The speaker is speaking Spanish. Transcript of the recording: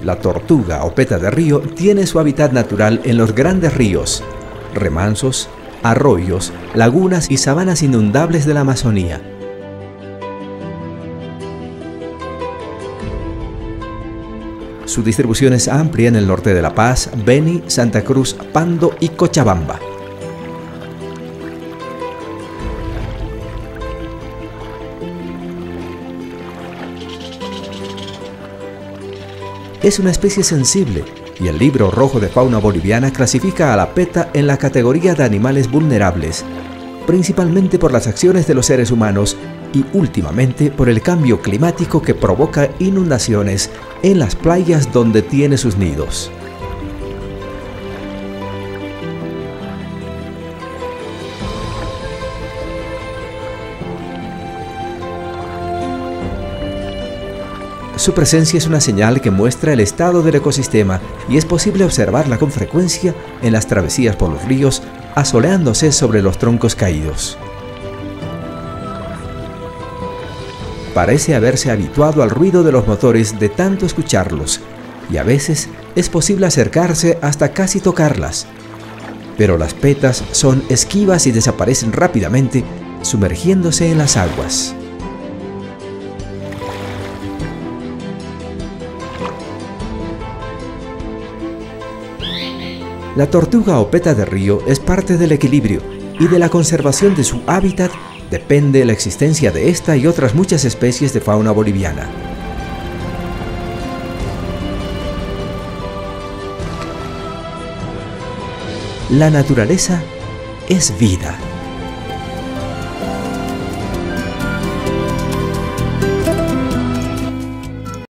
La tortuga o peta de río tiene su hábitat natural en los grandes ríos, remansos, arroyos, lagunas y sabanas inundables de la Amazonía. Su distribución es amplia en el norte de La Paz, Beni, Santa Cruz, Pando y Cochabamba. Es una especie sensible y el Libro Rojo de Fauna Boliviana clasifica a la peta en la categoría de animales vulnerables, principalmente por las acciones de los seres humanos y últimamente por el cambio climático que provoca inundaciones en las playas donde tiene sus nidos. Su presencia es una señal que muestra el estado del ecosistema y es posible observarla con frecuencia en las travesías por los ríos, asoleándose sobre los troncos caídos. Parece haberse habituado al ruido de los motores de tanto escucharlos, y a veces es posible acercarse hasta casi tocarlas. Pero las petas son esquivas y desaparecen rápidamente, sumergiéndose en las aguas. La tortuga o peta de río es parte del equilibrio y de la conservación de su hábitat depende la existencia de esta y otras muchas especies de fauna boliviana. La naturaleza es vida.